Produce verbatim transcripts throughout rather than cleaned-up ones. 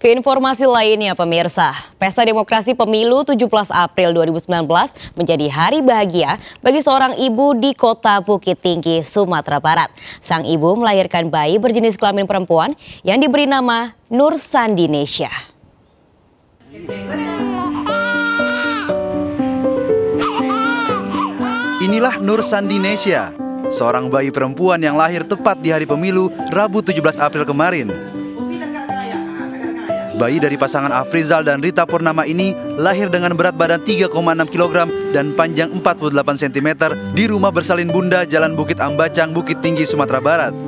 Keinformasi lainnya pemirsa, Pesta Demokrasi Pemilu tujuh belas April dua ribu sembilan belas menjadi hari bahagia bagi seorang ibu di kota Bukit Tinggi, Sumatera Barat. Sang ibu melahirkan bayi berjenis kelamin perempuan yang diberi nama Nur Sandinesya. Inilah Nur Sandinesya, seorang bayi perempuan yang lahir tepat di hari pemilu Rabu tujuh belas April kemarin. Bayi dari pasangan Afrizal dan Rita Purnama ini lahir dengan berat badan tiga koma enam kilogram dan panjang empat puluh delapan sentimeter di rumah bersalin Bunda, Jalan Bukit Ambacang, Bukit Tinggi, Sumatera Barat.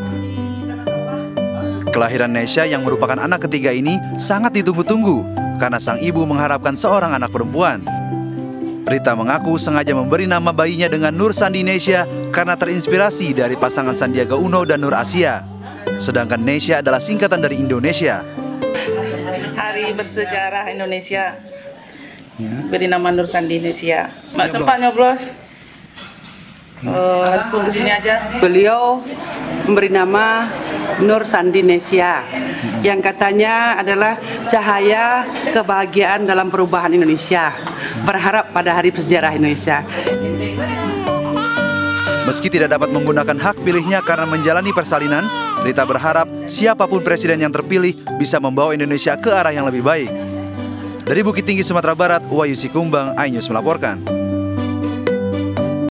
Kelahiran Nesya yang merupakan anak ketiga ini sangat ditunggu-tunggu karena sang ibu mengharapkan seorang anak perempuan. Rita mengaku sengaja memberi nama bayinya dengan Nur Sandinesya karena terinspirasi dari pasangan Sandiaga Uno dan Nur Asia. Sedangkan Nesya adalah singkatan dari Indonesia. Hari bersejarah Indonesia, beri nama Nur Sandinesya. Mbak sempat nyoblos, uh, langsung ke sini aja. Beliau memberi nama Nur Sandinesya, yang katanya adalah cahaya kebahagiaan dalam perubahan Indonesia. Berharap pada hari bersejarah Indonesia. Meski tidak dapat menggunakan hak pilihnya karena menjalani persalinan, Rita berharap siapapun presiden yang terpilih bisa membawa Indonesia ke arah yang lebih baik. Dari Bukit Tinggi, Sumatera Barat, Wahyu Sikumbang, iNews melaporkan.